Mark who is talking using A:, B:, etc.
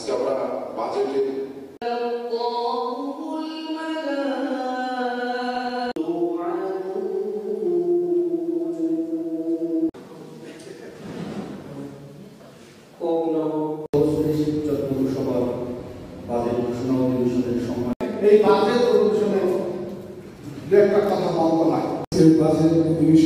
A: আজকে আমরা বাজেটে
B: এই বাজেট অধিবেশনে দু একটা কথা বলবো না। বাজেট